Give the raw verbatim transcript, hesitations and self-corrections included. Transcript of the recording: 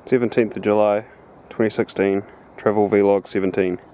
seventeenth of July twenty sixteen, Travel Vlog seventeen.